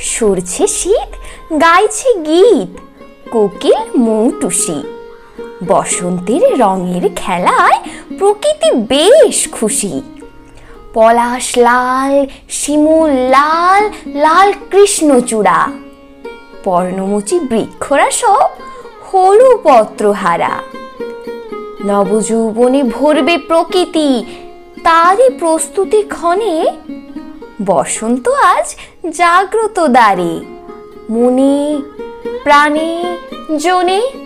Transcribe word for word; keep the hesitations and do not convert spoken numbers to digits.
সরছে শীত, গাইছে গীত কোকিল মৌটুসি। বসন্তের রঙের খেলায় প্রকৃতি বেশ খুশি। পলাশ লাল, শিমুল লাল, লাল কৃষ্ণচূড়া, পর্ণমোচী বৃক্ষরা সব হলু পত্রহারা। নবযৌবনে ভরবে প্রকৃতি, তারই প্রস্তুতি ক্ষণে বসন্ত আজ জাগ্রত দ্বারে। মনে প্রাণে জনে